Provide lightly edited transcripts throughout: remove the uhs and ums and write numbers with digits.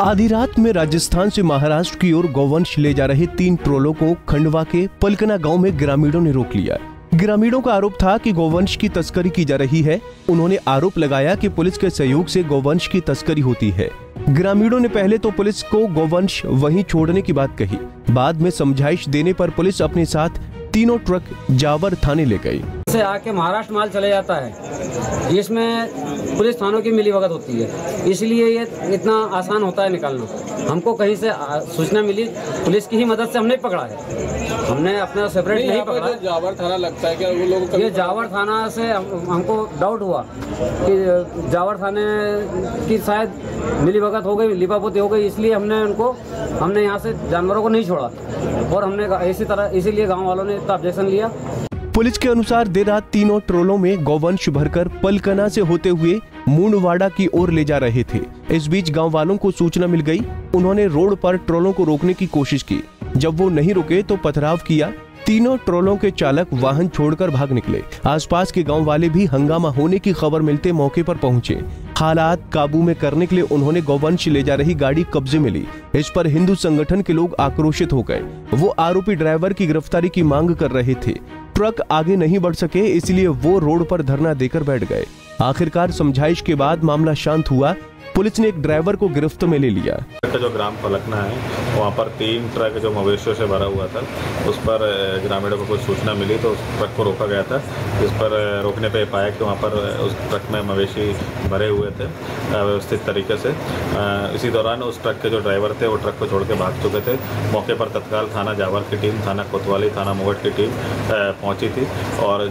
आधी रात में राजस्थान से महाराष्ट्र की ओर गौवंश ले जा रहे 3 ट्रोलों को खंडवा के पलकना गांव में ग्रामीणों ने रोक लिया। ग्रामीणों का आरोप था कि गौवंश की तस्करी की जा रही है। उन्होंने आरोप लगाया कि पुलिस के सहयोग से गौवंश की तस्करी होती है। ग्रामीणों ने पहले तो पुलिस को गौवंश वहीं छोड़ने की बात कही। बाद में समझाइश देने पर पुलिस अपने साथ 3 ट्रक जावर थाने ले गई। से आके महाराष्ट्र माल चले जाता है, इसमें पुलिस थानों की मिलीभगत होती है, इसलिए ये इतना आसान होता है निकालना। हमको कहीं से सूचना मिली, पुलिस की ही मदद से हमने पकड़ा है, हमने अपना सेपरेट नहीं पकड़ा। जावर थाना लगता है क्या वो लोग? ये जावर थाना से हमको डाउट हुआ कि जावर थाने की शायद मिलीभगत हो गई, लिपापोती हो गई, इसलिए हमने यहाँ से जानवरों को नहीं छोड़ा और हमने इसीलिए गाँव वालों ने इतना ऑब्जेक्शन लिया। पुलिस के अनुसार देर रात 3 ट्रोलों में गौवंश भरकर पलकना से होते हुए मूंडवाड़ा की ओर ले जा रहे थे। इस बीच गांव वालों को सूचना मिल गई। उन्होंने रोड पर ट्रोलों को रोकने की कोशिश की। जब वो नहीं रुके तो पथराव किया। 3 ट्रोलों के चालक वाहन छोड़कर भाग निकले। आसपास के गांव वाले भी हंगामा होने की खबर मिलते मौके पर पहुंचे। हालात काबू में करने के लिए उन्होंने गौवंश ले जा रही गाड़ी कब्जे में ली। इस पर हिंदू संगठन के लोग आक्रोशित हो गए। वो आरोपी ड्राइवर की गिरफ्तारी की मांग कर रहे थे। ट्रक आगे नहीं बढ़ सके, इसलिए वो रोड पर धरना देकर बैठ गए। आखिरकार समझाइश के बाद मामला शांत हुआ। पुलिस ने एक ड्राइवर को गिरफ्त में ले लिया। जो ग्राम पलकना है वहाँ पर 3 ट्रक जो मवेशियों से भरा हुआ था, उस पर ग्रामीणों को कुछ सूचना मिली तो उस ट्रक को रोका गया था। इस पर रोकने पे पाया कि वहाँ पर उस ट्रक में मवेशी भरे हुए थे व्यवस्थित तरीके से। इसी दौरान उस ट्रक के जो ड्राइवर थे वो ट्रक को छोड़ के भाग चुके थे। मौके पर तत्काल थाना जावर की टीम, थाना कोतवाली, थाना मुगट की टीम पहुँची थी और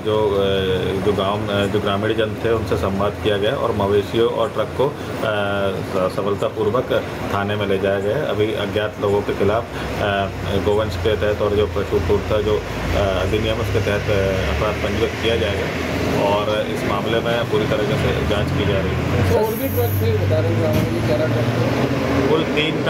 जो ग्रामीण जन थे उनसे संवाद किया गया और मवेशियों और ट्रक को सफलतापूर्वक थाने में ले जाया गया है। अभी अज्ञात लोगों के खिलाफ गौवंश के तहत और जो पशु क्रूरता जो अधिनियम उसके तहत अपराध पंजीकृत किया जाएगा और इस मामले में पूरी तरीके से जांच की जा रही है। और भी ट्रक थे बता रहे कुल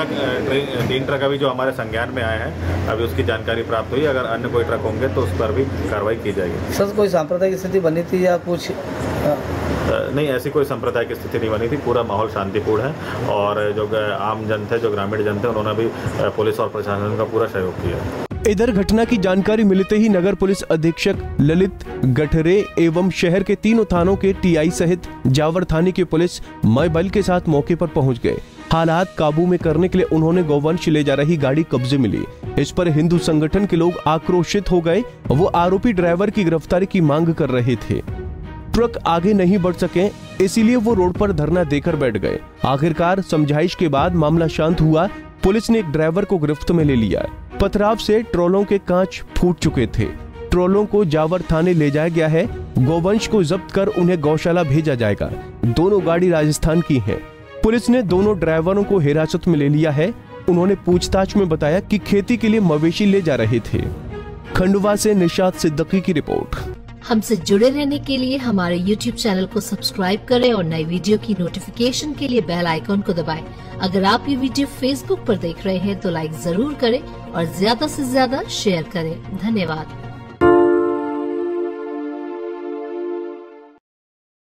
3 ट्रक अभी जो हमारे संज्ञान में आए हैं, अभी उसकी जानकारी प्राप्त हुई। अगर अन्य कोई ट्रक होंगे तो उस पर भी कार्रवाई की जाएगी। सर, कोई सांप्रदायिक स्थिति बनी थी या कुछ? नहीं, ऐसी कोई सांप्रदायिक स्थिति नहीं बनी थी। पूरा माहौल शांतिपूर्ण है और जो आम जन थे, जो ग्रामीण जन थे, उन्होंने भी पुलिस और प्रशासन का पूरा सहयोग किया। इधर घटना की जानकारी मिलते ही नगर पुलिस अधीक्षक ललित गठरे एवं शहर के 3 थानों के टीआई सहित जावर थाने की पुलिस मय बल के साथ मौके पर पहुंच गए। हालात काबू में करने के लिए उन्होंने गौवंश ले जा रही गाड़ी कब्जे में ली। इस पर हिंदू संगठन के लोग आक्रोशित हो गए। वो आरोपी ड्राइवर की गिरफ्तारी की मांग कर रहे थे। ट्रक आगे नहीं बढ़ सके, इसीलिए वो रोड पर धरना देकर बैठ गए। आखिरकार समझाइश के बाद मामला शांत हुआ। पुलिस ने एक ड्राइवर को गिरफ्त में ले लिया। पथराव से ट्रोलों के कांच फूट चुके थे। ट्रोलों को जावर थाने ले जाया गया है। गौवंश को जब्त कर उन्हें गौशाला भेजा जाएगा। दोनों गाड़ी राजस्थान की है। पुलिस ने दोनों ड्राइवरों को हिरासत में ले लिया है। उन्होंने पूछताछ में बताया कि खेती के लिए मवेशी ले जा रहे थे। खंडवा से निशात सिद्दीकी की रिपोर्ट। हमसे जुड़े रहने के लिए हमारे YouTube चैनल को सब्सक्राइब करें और नई वीडियो की नोटिफिकेशन के लिए बेल आइकॉन को दबाएं। अगर आप ये वीडियो Facebook पर देख रहे हैं तो लाइक जरूर करें और ज्यादा से ज्यादा शेयर करें। धन्यवाद।